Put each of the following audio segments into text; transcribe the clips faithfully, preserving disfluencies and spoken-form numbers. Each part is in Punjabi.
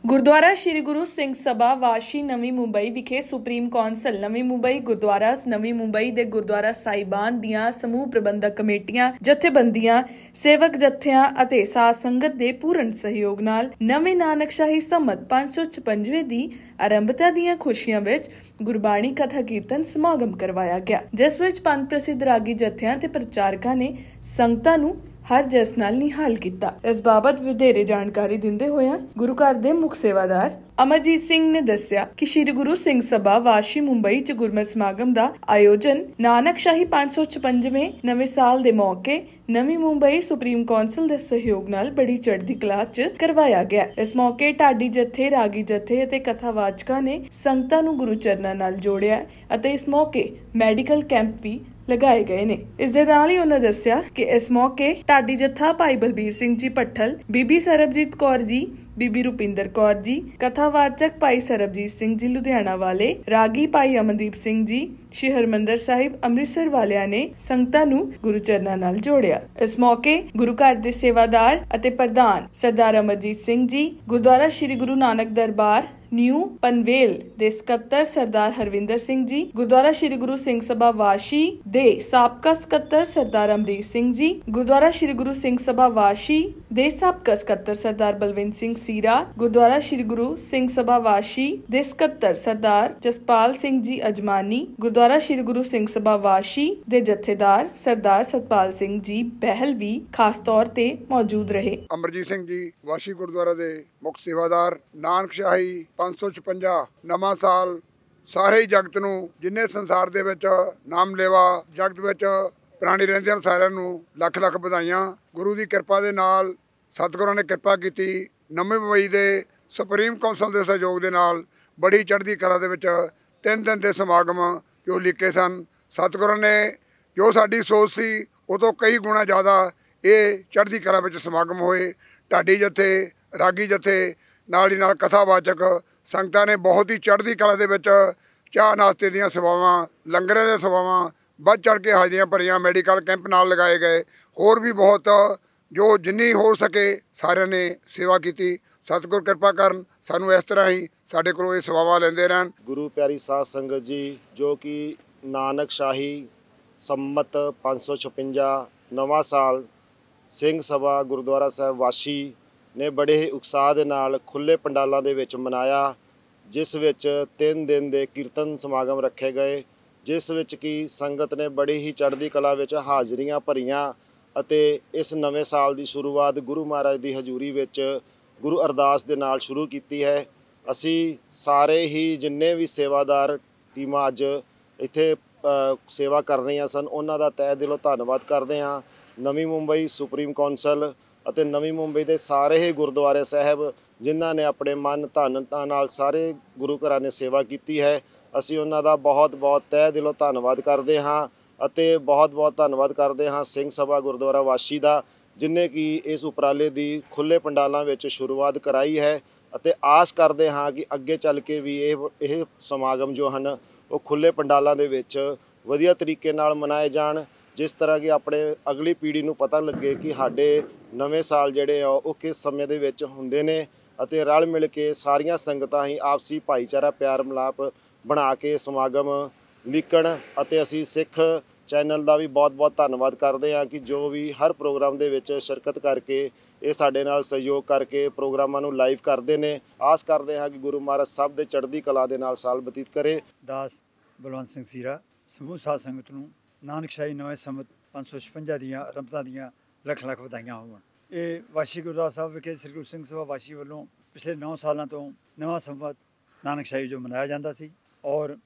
ਗੁਰਦੁਆਰਾ ਸ਼੍ਰੀ ਗੁਰੂ ਸਿੰਘ ਸਭਾ ਵਾਸ਼ੀ ਨਵੀਂ ਮੁੰਬਈ ਵਿਖੇ ਸੁਪਰੀਮ ਕੌਂਸਲ ਨਵੀਂ ਮੁੰਬਈ ਗੁਰਦੁਆਰਾ ਨਵੀਂ ਮੁੰਬਈ ਦੇ ਗੁਰਦੁਆਰਾ ਸਾਹਿਬਾਨ ਦੀਆਂ ਸਮੂਹ ਪ੍ਰਬੰਧਕ ਕਮੇਟੀਆਂ, ਜਥੇਬੰਦੀਆਂ, ਸੇਵਕ ਜਥਿਆਂ ਅਤੇ ਸਾਧ ਸੰਗਤ ਦੇ ਪੂਰਨ ਸਹਿਯੋਗ ਨਾਲ ਨਵੇਂ ਨਾਨਕਸ਼ਾਹੀ ਸੰਮਤ ਪੰਜ ਸੌ ਛਪੰਜਵੇਂ ਦੀ ਆਰੰਭਤਾ ਦੀਆਂ ਖੁਸ਼ੀਆਂ ਵਿੱਚ ਗੁਰਬਾਣੀ ਕਥਾ ਕੀਰਤਨ ਸਮਾਗਮ ਕਰਵਾਇਆ ਗਿਆ, ਜਿਸ ਵਿੱਚ ਪੰਜ ਪ੍ਰਸਿੱਧ ਰਾਗੀ ਜਥਿਆਂ ਤੇ ਪ੍ਰਚਾਰਕਾਂ ਨੇ ਸੰਗਤਾਂ ਨੂੰ ਹਰ ਜਸ ਨਾਲ ਨਿਹਾਲ ਕੀਤਾ। ਇਸ ਬਾਬਤ ਵਧੇਰੇ ਜਾਣਕਾਰੀ ਦਿੰਦੇ ਹੋਇਆ ਗੁਰੂ ਘਰ ਦੇ ਮੁੱਖ ਸੇਵਾਦਾਰ ਅਮਰਜੀਤ ਸਿੰਘ ਨੇ ਦੱਸਿਆ ਕਿ ਸ਼੍ਰੀ ਗੁਰੂ ਸਿੰਘ ਸਭਾ ਵਾਸ਼ੀ ਮੁੰਬਈ ਚ ਗੁਰਮਤਿ ਸਮਾਗਮ ਦਾ ਆਯੋਜਨ ਨਾਨਕਸ਼ਾਹੀ ਪੰਜ ਸੌ ਛਪੰਜਵੇਂ ਨਵੇਂ ਸਾਲ ਦੇ ਮੌਕੇ ਨਵੀਂ ਮੁੰਬਈ ਸੁਪਰੀਮ ਕੌਂਸਲ ਦੇ ਸਹਿਯੋਗ ਨਾਲ ਬੜੀ ਚੜ੍ਹਦੀ ਕਲਾ ਚ ਕਰਵਾਇਆ ਗਿਆ। ਇਸ ਮੌਕੇ ਢਾਡੀ ਜਥੇ, ਰਾਗੀ ਜਥੇ ਅਤੇ ਕਥਾਵਾਚਕਾਂ ਨੇ ਸੰਗਤਾਂ ਨੂੰ ਗੁਰੂ ਚਰਨਾਂ ਨਾਲ ਜੋੜਿਆ ਅਤੇ ਇਸ ਮੌਕੇ ਮੈਡੀਕਲ ਕੈਂਪ ਵੀ ਲਗਾਏ ਗਏ ਨੇ। ਇਸ ਦੇ ਨਾਲ ਹੀ ਉਹਨਾਂ ਦੱਸਿਆ ਕਿ ਇਸ ਮੌਕੇ ਢਾਡੀ ਜੱਥਾ ਭਾਈ ਬਲਬੀਰ ਸਿੰਘ ਜੀ ਭੱਠਲ, ਬੀਬੀ ਸਰਬਜੀਤ ਕੌਰ ਜੀ, ਬੀਬੀ ਰੁਪਿੰਦਰ ਕੌਰ ਜੀ, ਕਥਾਵਾਚਕ ਭਾਈ ਸਰਬਜੀਤ ਸਿੰਘ ਜੀ ਲੁਧਿਆਣਾ ਵਾਲੇ, ਰਾਗੀ ਭਾਈ ਅਮਨਦੀਪ ਸਿੰਘ ਜੀ, ਸ਼੍ਰੀ ਹਰਿਮੰਦਰ ਸਾਹਿਬ ਅੰਮ੍ਰਿਤਸਰ ਵਾਲਿਆਂ ਨੇ ਸੰਗਤਾਂ ਨੂੰ ਗੁਰੂ ਚਰਨਾਂ ਨਾਲ ਜੋੜਿਆ। ਇਸ ਮੌਕੇ ਗੁਰੂ ਘਰ ਦੇ ਸੇਵਾਦਾਰ ਅਤੇ ਪ੍ਰਧਾਨ ਸਰਦਾਰ ਅਮਰਜੀਤ ਸਿੰਘ ਜੀ, ਗੁਰਦੁਆਰਾ ਸ਼੍ਰੀ ਗੁਰੂ ਨਾਨਕ ਦਰਬਾਰ ਨਿਊ ਪਨਵੇਲ ਦੇ ਸਕੱਤਰ ਸਰਦਾਰ ਹਰਵਿੰਦਰ ਸਿੰਘ ਜੀ, ਗੁਰਦੁਆਰਾ ਸ਼੍ਰੀ ਗੁਰੂ ਸਿੰਘ ਸਭਾ ਵਾਸ਼ੀ ਦੇ ਸਾਬਕਾ ਸਕੱਤਰ ਸਰਦਾਰ ਅਮਰੀਕ ਸਿੰਘ ਜੀ, ਗੁਰਦੁਆਰਾ ਸ਼੍ਰੀ ਗੁਰੂ ਸਿੰਘ ਸਭਾ ਵਾਸ਼ੀ ਦੇ ਸਾਬਕਾ ਸਕੱਤਰ ਸਰਦਾਰ ਬਲਵਿੰਦਰ ਸਿੰਘ ਸੀਰਾ, ਗੁਰਦੁਆਰਾ ਸ਼੍ਰੀ ਗੁਰੂ ਸਿੰਘ ਸਭਾ ਵਾਸ਼ੀ ਦੇ ਸਕੱਤਰ ਸਰਦਾਰ ਜਸਪਾਲ ਸਿੰਘ ਜੀ ਅਜਮਾਨੀ, ਗੁਰਦੁਆਰਾ ਸ਼੍ਰੀ ਗੁਰੂ ਸਿੰਘ ਸਭਾ ਵਾਸ਼ੀ ਦੇ ਜਥੇਦਾਰ ਸਰਦਾਰ ਸਤਪਾਲ ਸਿੰਘ ਜੀ ਬਹਿਲ ਵੀ ਖਾਸ ਤੌਰ ਤੇ ਮੌਜੂਦ ਰਹੇ। ਅਮਰਜੀਤ ਸਿੰਘ ਜੀ ਵਾਸ਼ੀ ਗੁਰਦੁਆਰਾ ਦੇ ਮੁੱਖ ਸੇਵਾਦਾਰ, ਨਾਨਕਸ਼ਾਹੀ ਪੰਜ ਸੌ ਛਪੰਜਾ ਨਵਾਂ ਸਾਲ ਸਾਰੇ ਹੀ ਜਗਤ ਨੂੰ, ਜਿੰਨੇ ਸੰਸਾਰ ਦੇ ਵਿੱਚ ਨਾਮ ਲੇਵਾ ਜਗਤ ਵਿੱਚ ਪ੍ਰਾਣੀ ਰਹਿੰਦੇ ਹਨ, ਸਾਰਿਆਂ ਨੂੰ ਲੱਖ ਲੱਖ ਵਧਾਈਆਂ। ਗੁਰੂ ਦੀ ਕਿਰਪਾ ਦੇ ਨਾਲ ਸਤਿਗੁਰਾਂ ਨੇ ਕਿਰਪਾ ਕੀਤੀ। ਨਵੀਂ ਮੁੰਬਈ ਦੇ ਸੁਪਰੀਮ ਕੌਂਸਲ ਦੇ ਸਹਿਯੋਗ ਦੇ ਨਾਲ ਬੜੀ ਚੜ੍ਹਦੀ ਕਲਾ ਦੇ ਵਿੱਚ ਤਿੰਨ ਦਿਨ ਦੇ ਸਮਾਗਮ ਜੋ ਲਿਖੇ ਸਨ, ਸਤਿਗੁਰਾਂ ਨੇ ਜੋ ਸਾਡੀ ਸੋਚ ਸੀ ਉਹ ਤੋਂ ਕਈ ਗੁਣਾ ਜ਼ਿਆਦਾ ਇਹ ਚੜ੍ਹਦੀ ਕਲਾ ਵਿੱਚ ਸਮਾਗਮ ਹੋਏ। ਢਾਡੀ ਜਥੇ, ਰਾਗੀ ਜਥੇ ਨਾਲ ਹੀ ਨਾਲ ਕਥਾਵਾਚਕ ਸੰਗਤਾਂ ਨੇ ਬਹੁਤ ਹੀ ਚੜ੍ਹਦੀ ਕਲਾ ਦੇ ਵਿੱਚ ਚਾਹ ਨਾਸ਼ਤੇ ਦੀਆਂ ਸੇਵਾਵਾਂ, ਲੰਗਰਾਂ ਦੀਆਂ ਸੇਵਾਵਾਂ ਵੱਧ ਚੜ੍ਹ ਕੇ ਹਾਜ਼ਰੀਆਂ ਭਰੀਆਂ। ਮੈਡੀਕਲ ਕੈਂਪ ਨਾਲ ਲਗਾਏ ਗਏ। ਹੋਰ ਵੀ ਬਹੁਤ ਜੋ ਜਿੰਨੀ ਹੋ ਸਕੇ ਸਾਰਿਆਂ ਨੇ ਸੇਵਾ ਕੀਤੀ। ਸਤਿਗੁਰ ਕਿਰਪਾ ਕਰਨ, ਸਾਨੂੰ ਇਸ ਤਰ੍ਹਾਂ ਹੀ ਸਾਡੇ ਕੋਲੋਂ ਇਹ ਸੇਵਾਵਾਂ ਲੈਂਦੇ ਰਹਿਣ। ਗੁਰੂ ਪਿਆਰੀ ਸਾਧ ਸੰਗਤ ਜੀ, ਜੋ ਕਿ ਨਾਨਕਸ਼ਾਹੀ ਸੰਮਤ ਪੰਜ ਸੌ ਛਪੰਜਾ ਨਵਾਂ ਸਾਲ ਸਿੰਘ ਸਭਾ ਗੁਰਦੁਆਰਾ ਸਾਹਿਬ ਵਾਸ਼ੀ ਨੇ ਬੜੇ ਹੀ ਉਤਸ਼ਾਹ ਦੇ ਨਾਲ ਖੁੱਲ੍ਹੇ ਪੰਡਾਲਾਂ ਦੇ ਵਿੱਚ ਮਨਾਇਆ, ਜਿਸ ਵਿੱਚ ਤਿੰਨ ਦਿਨ ਦੇ ਕੀਰਤਨ ਸਮਾਗਮ ਰੱਖੇ ਗਏ, ਜਿਸ ਵਿੱਚ ਕਿ ਸੰਗਤ ਨੇ ਬੜੀ ਹੀ ਚੜ੍ਹਦੀ ਕਲਾ ਵਿੱਚ ਹਾਜ਼ਰੀਆਂ ਭਰੀਆਂ ਅਤੇ ਇਸ ਨਵੇਂ ਸਾਲ ਦੀ ਸ਼ੁਰੂਆਤ ਗੁਰੂ ਮਹਾਰਾਜ ਦੀ ਹਜ਼ੂਰੀ ਵਿੱਚ ਗੁਰੂ ਅਰਦਾਸ ਦੇ ਨਾਲ ਸ਼ੁਰੂ ਕੀਤੀ ਹੈ। ਅਸੀਂ ਸਾਰੇ ਹੀ ਜਿੰਨੇ ਵੀ ਸੇਵਾਦਾਰ ਟੀਮਾਂ ਅੱਜ ਇੱਥੇ ਸੇਵਾ ਕਰ ਰਹੀਆਂ ਸਨ, ਉਹਨਾਂ ਦਾ ਤਹਿ ਦਿਲੋਂ ਧੰਨਵਾਦ ਕਰਦੇ ਹਾਂ। ਨਵੀਂ ਮੁੰਬਈ ਸੁਪਰੀਮ ਕੌਂਸਲ ਅਤੇ ਨਵੀਂ ਮੁੰਬਈ ਦੇ ਸਾਰੇ ਹੀ ਗੁਰਦੁਆਰੇ ਸਾਹਿਬ ਜਿਨ੍ਹਾਂ ਨੇ ਆਪਣੇ ਮਨ ਧਨ ਨਾਲ ਸਾਰੇ ਗੁਰੂ ਘਰਾਂ ਨੇ ਸੇਵਾ ਕੀਤੀ ਹੈ, ਅਸੀਂ ਉਹਨਾਂ ਦਾ ਬਹੁਤ ਬਹੁਤ ਤਹਿ ਦਿਲੋਂ ਧੰਨਵਾਦ ਕਰਦੇ ਹਾਂ। ਅਤੇ ਬਹੁਤ ਬਹੁਤ ਧੰਨਵਾਦ ਕਰਦੇ ਹਾਂ ਸਿੰਘ ਸਭਾ ਗੁਰਦੁਆਰਾ ਵਾਸ਼ੀ ਦਾ, ਜਿਨ੍ਹੇ ਕਿ ਇਸ ਉਪਰਾਲੇ ਦੀ ਖੁੱਲ੍ਹੇ ਪੰਡਾਲਾਂ ਵਿੱਚ ਸ਼ੁਰੂਆਤ ਕਰਾਈ ਹੈ ਅਤੇ ਆਸ ਕਰਦੇ ਹਾਂ ਕਿ ਅੱਗੇ ਚੱਲ ਕੇ ਵੀ ਇਹ ਇਹ ਸਮਾਗਮ ਜੋ ਹਨ ਉਹ ਖੁੱਲ੍ਹੇ ਪੰਡਾਲਾਂ ਦੇ ਵਿੱਚ ਵਧੀਆ ਤਰੀਕੇ ਨਾਲ ਮਨਾਏ ਜਾਣ, ਜਿਸ ਤਰ੍ਹਾਂ ਕਿ ਆਪਣੇ ਅਗਲੀ ਪੀੜ੍ਹੀ ਨੂੰ ਪਤਾ ਲੱਗੇ ਕਿ ਸਾਡੇ ਨਵੇਂ ਸਾਲ ਜਿਹੜੇ ਆ ਉਹ ਕਿਸ ਸਮੇਂ ਦੇ ਵਿੱਚ ਹੁੰਦੇ ਨੇ ਅਤੇ ਰਲ ਮਿਲ ਕੇ ਸਾਰੀਆਂ ਸੰਗਤਾਂ ਹੀ ਆਪਸੀ ਭਾਈਚਾਰਾ, ਪਿਆਰ ਮਿਲਾਪ ਬਣਾ ਕੇ ਸਮਾਗਮ ਲਿਖਣ। ਅਤੇ ਅਸੀਂ ਸਿੱਖ ਚੈਨਲ ਦਾ ਵੀ ਬਹੁਤ-ਬਹੁਤ ਧੰਨਵਾਦ ਕਰਦੇ ਹਾਂ ਕਿ ਜੋ ਵੀ ਹਰ ਪ੍ਰੋਗਰਾਮ ਦੇ ਵਿੱਚ ਸ਼ਿਰਕਤ ਕਰਕੇ ਇਹ ਸਾਡੇ ਨਾਲ ਸਹਿਯੋਗ ਕਰਕੇ ਪ੍ਰੋਗਰਾਮਾਂ ਨੂੰ ਲਾਈਵ ਕਰਦੇ ਨੇ। ਆਸ ਕਰਦੇ ਹਾਂ ਕਿ ਗੁਰੂ ਮਹਾਰਾਜ ਸਭ ਦੇ ਚੜ੍ਹਦੀ ਕਲਾ ਦੇ ਨਾਲ ਸਾਲ ਬਤੀਤ ਕਰੇ। ਦਾਸ ਬਲਵੰਤ ਸਿੰਘ ਸੀਰਾ ਸਮੂਹ ਸਾਧ ਸੰਗਤ ਨੂੰ ਨਾਨਕਸ਼ਾਹੀ ਨਵੇਂ ਸੰਮਤ ਪੰਜ ਸੌ ਛਪੰਜਾ ਦੀਆਂ ਆਰੰਭਤਾ ਦੀਆਂ ਲੱਖ ਲੱਖ ਵਧਾਈਆਂ ਹੋਣ। ਇਹ ਵਾਸ਼ੀ ਗੁਰਦੁਆਰਾ ਸਾਹਿਬ ਵਿਖੇ ਸ੍ਰੀ ਗੁਰੂ ਸਿੰਘ ਸਭਾ ਵਾਸ਼ੀ ਵੱਲੋਂ ਪਿਛਲੇ ਨੌ ਸਾਲਾਂ ਤੋਂ ਨਵਾਂ ਸੰਮਤ ਨਾਨਕਸ਼ਾਹੀ ਜੋ ਮਨਾਇਆ ਜਾਂਦਾ ਸੀ, ਔਰ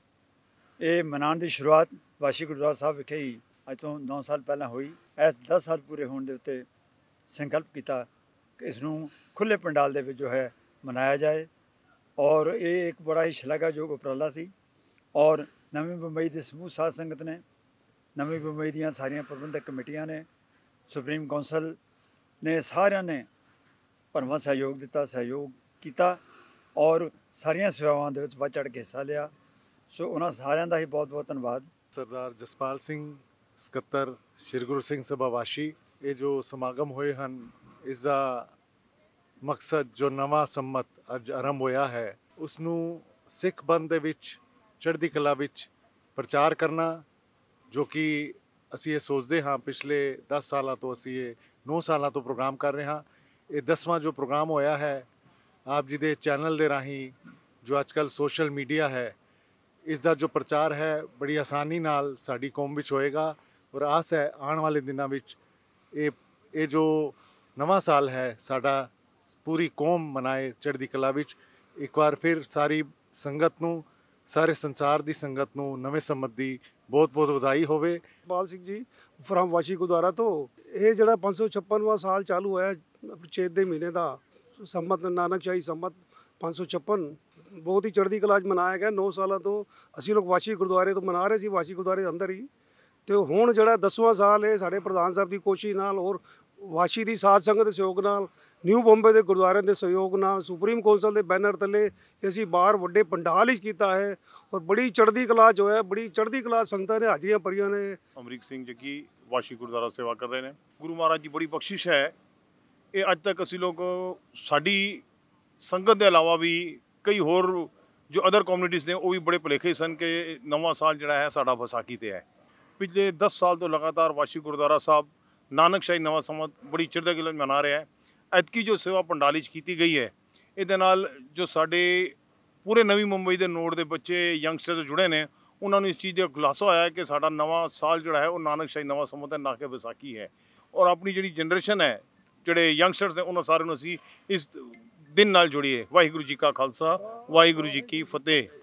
ਇਹ ਮਨਾਉਣ ਦੀ ਸ਼ੁਰੂਆਤ ਵਾਸ਼ੀ ਗੁਰਦੁਆਰਾ ਸਾਹਿਬ ਵਿਖੇ ਹੀ ਅੱਜ ਤੋਂ ਨੌ ਸਾਲ ਪਹਿਲਾਂ ਹੋਈ। ਇਸ ਦਸ ਸਾਲ ਪੂਰੇ ਹੋਣ ਦੇ ਉੱਤੇ ਸੰਕਲਪ ਕੀਤਾ ਕਿ ਇਸ ਨੂੰ ਖੁੱਲ੍ਹੇ ਪੰਡਾਲ ਦੇ ਵਿੱਚ ਜੋ ਹੈ ਮਨਾਇਆ ਜਾਏ, ਔਰ ਇਹ ਇੱਕ ਬੜਾ ਹੀ ਸ਼ਲਾਘਾਯੋਗ ਉਪਰਾਲਾ ਸੀ। ਔਰ ਨਵੀਂ ਮੁੰਬਈ ਦੇ ਸਮੂਹ ਸਾਧ ਸੰਗਤ ਨੇ, ਨਵੀਂ ਮੁੰਬਈ ਦੀਆਂ ਸਾਰੀਆਂ ਪ੍ਰਬੰਧਕ ਕਮੇਟੀਆਂ ਨੇ, ਸੁਪਰੀਮ ਕੌਂਸਲ ਨੇ, ਸਾਰਿਆਂ ਨੇ ਭਰਵਾਂ ਸਹਿਯੋਗ ਦਿੱਤਾ, ਸਹਿਯੋਗ ਕੀਤਾ ਔਰ ਸਾਰੀਆਂ ਸੇਵਾਵਾਂ ਦੇ ਵਿੱਚ ਵੱਧ ਚੜ੍ਹ ਕੇ ਹਿੱਸਾ ਲਿਆ। ਸੋ ਉਹਨਾਂ ਸਾਰਿਆਂ ਦਾ ਹੀ ਬਹੁਤ ਬਹੁਤ ਧੰਨਵਾਦ। ਸਰਦਾਰ ਜਸਪਾਲ ਸਿੰਘ ਸਕੱਤਰ ਸ਼੍ਰੀ ਗੁਰੂ ਸਿੰਘ ਸਭਾ ਵਾਸ਼ੀ, ਇਹ ਜੋ ਸਮਾਗਮ ਹੋਏ ਹਨ ਇਸ ਦਾ ਮਕਸਦ ਜੋ ਨਵਾਂ ਸੰਮਤ ਅੱਜ ਆਰੰਭ ਹੋਇਆ ਹੈ ਉਸ ਨੂੰ ਸਿੱਖ ਪੰਥ ਦੇ ਵਿੱਚ ਚੜ੍ਹਦੀ ਕਲਾ ਵਿੱਚ ਪ੍ਰਚਾਰ ਕਰਨਾ, ਜੋ ਕਿ ਅਸੀਂ ਇਹ ਸੋਚਦੇ ਹਾਂ ਪਿਛਲੇ ਦਸ ਸਾਲਾਂ ਤੋਂ, ਅਸੀਂ ਇਹ ਨੌ ਸਾਲਾਂ ਤੋਂ ਪ੍ਰੋਗਰਾਮ ਕਰ ਰਹੇ ਹਾਂ। ਇਹ ਦਸਵਾਂ ਜੋ ਪ੍ਰੋਗਰਾਮ ਹੋਇਆ ਹੈ ਆਪ ਜੀ ਦੇ ਚੈਨਲ ਦੇ ਰਾਹੀਂ, ਜੋ ਅੱਜ ਕੱਲ੍ਹ ਸੋਸ਼ਲ ਮੀਡੀਆ ਹੈ, ਇਸ ਦਾ ਜੋ ਪ੍ਰਚਾਰ ਹੈ ਬੜੀ ਆਸਾਨੀ ਨਾਲ ਸਾਡੀ ਕੌਮ ਵਿੱਚ ਹੋਏਗਾ। ਔਰ ਆਸ ਹੈ ਆਉਣ ਵਾਲੇ ਦਿਨਾਂ ਵਿੱਚ ਇਹ ਇਹ ਜੋ ਨਵਾਂ ਸਾਲ ਹੈ ਸਾਡਾ ਪੂਰੀ ਕੌਮ ਮਨਾਏ ਚੜ੍ਹਦੀ ਕਲਾ ਵਿੱਚ। ਇੱਕ ਵਾਰ ਫਿਰ ਸਾਰੀ ਸੰਗਤ ਨੂੰ, ਸਾਰੇ ਸੰਸਾਰ ਦੀ ਸੰਗਤ ਨੂੰ ਨਵੇਂ ਸੰਮਤ ਦੀ ਬਹੁਤ ਬਹੁਤ ਵਧਾਈ ਹੋਵੇ। ਇਕਬਾਲ ਸਿੰਘ ਜੀ ਫਰਮ ਵਾਸ਼ੀ ਗੁਰਦੁਆਰਾ ਤੋਂ ਇਹ ਜਿਹੜਾ ਪੰਜ ਸੌ ਛੱਪਨਵਾਂ ਸਾਲ ਚਾਲੂ ਹੋਇਆ ਚੇਤ ਦੇ ਮਹੀਨੇ ਦਾ ਸੰਮਤ ਨਾਨਕਸ਼ਾਹੀ ਸੰਮਤ ਪੰਜ ਸੌ ਛੱਪਨ ਬਹੁਤ ਹੀ ਚੜ੍ਹਦੀ ਕਲਾ 'ਚ ਮਨਾਇਆ ਗਿਆ। ਨੌ ਸਾਲਾਂ ਤੋਂ ਅਸੀਂ ਲੋਕ ਵਾਸ਼ੀ ਗੁਰਦੁਆਰੇ ਤੋਂ ਮਨਾ ਰਹੇ ਸੀ, ਵਾਸ਼ੀ ਗੁਰਦੁਆਰੇ ਦੇ ਅੰਦਰ ਹੀ। ਤੇ ਹੁਣ ਜਿਹੜਾ ਦਸਵਾਂ ਸਾਲ ਹੈ ਸਾਡੇ ਪ੍ਰਧਾਨ ਸਾਹਿਬ ਦੀ ਕੋਸ਼ਿਸ਼ ਨਾਲ ਔਰ ਵਾਸ਼ੀ ਦੀ ਸਾਧ ਸੰਗਤ ਦੇ ਸਹਿਯੋਗ ਨਾਲ, ਨਿਊ ਬੰਬੇ ਦੇ ਗੁਰਦੁਆਰਿਆਂ ਦੇ ਸਹਿਯੋਗ ਨਾਲ, ਸੁਪਰੀਮ ਕੌਂਸਲ ਦੇ ਬੈਨਰ ਥੱਲੇ ਅਸੀਂ ਬਾਹਰ ਵੱਡੇ ਪੰਡਾਲ ਹੀ ਕੀਤਾ ਹੈ ਔਰ ਬੜੀ ਚੜ੍ਹਦੀ ਕਲਾ 'ਚ ਹੋਇਆ। ਬੜੀ ਚੜ੍ਹਦੀ ਕਲਾ ਸੰਗਤਾਂ ਨੇ ਹਾਜ਼ਰੀਆਂ ਭਰੀਆਂ ਨੇ। ਅਮਰੀਕ ਸਿੰਘ ਜੱਗੀ ਵਾਸ਼ੀ ਗੁਰਦੁਆਰਾ ਸੇਵਾ ਕਰ ਰਹੇ ਨੇ। ਗੁਰੂ ਮਹਾਰਾਜ ਦੀ ਬੜੀ ਬਖਸ਼ਿਸ਼ ਹੈ। ਇਹ ਅੱਜ ਤੱਕ ਅਸੀਂ ਲੋਕ ਸਾਡੀ ਸੰਗਤ ਦੇ ਇਲਾਵਾ ਵੀ ਕਈ ਹੋਰ ਜੋ ਅਦਰ ਕਮਿਊਨਿਟੀਜ਼ ਨੇ ਉਹ ਵੀ ਬੜੇ ਭੁਲੇਖੇ ਸਨ ਕਿ ਨਵਾਂ ਸਾਲ ਜਿਹੜਾ ਹੈ ਸਾਡਾ ਵਿਸਾਖੀ 'ਤੇ ਹੈ। ਪਿਛਲੇ ਦਸ ਸਾਲ ਤੋਂ ਲਗਾਤਾਰ ਵਾਸ਼ੀ ਗੁਰਦੁਆਰਾ ਸਾਹਿਬ ਨਾਨਕਸ਼ਾਹੀ ਨਵਾਂ ਸੰਮਤ ਬੜੀ ਚੜ੍ਹਦੀ ਕਲਾ ਮਨਾ ਰਿਹਾ ਹੈ। ਐਤਕੀ ਜੋ ਸੇਵਾ ਪੰਡਾਲੀ 'ਚ ਕੀਤੀ ਗਈ ਹੈ, ਇਹਦੇ ਨਾਲ ਜੋ ਸਾਡੇ ਪੂਰੇ ਨਵੀਂ ਮੁੰਬਈ ਦੇ ਨੋਡ ਦੇ ਬੱਚੇ ਯੰਗਸਟਰ ਜੁੜੇ ਨੇ, ਉਹਨਾਂ ਨੂੰ ਇਸ ਚੀਜ਼ ਦਾ ਖੁਲਾਸਾ ਹੋਇਆ ਹੈ ਕਿ ਸਾਡਾ ਨਵਾਂ ਸਾਲ ਜਿਹੜਾ ਹੈ ਉਹ ਨਾਨਕਸ਼ਾਹੀ ਨਵਾਂ ਸੰਮਤ ਹੈ, ਨਾ ਕਿ ਵਿਸਾਖੀ ਹੈ। ਔਰ ਆਪਣੀ ਜਿਹੜੀ ਜਨਰੇਸ਼ਨ ਹੈ, ਜਿਹੜੇ ਯੰਗਸਟਰਸ ਨੇ, ਉਹਨਾਂ ਸਾਰਿਆਂ ਨੂੰ ਅਸੀਂ ਇਸ ਦਿਨ ਨਾਲ ਜੋੜੀਏ। ਵਾਹਿਗੁਰੂ ਜੀ ਕਾ ਖਾਲਸਾ, ਵਾਹਿਗੁਰੂ ਜੀ ਕੀ ਫਤਿਹ।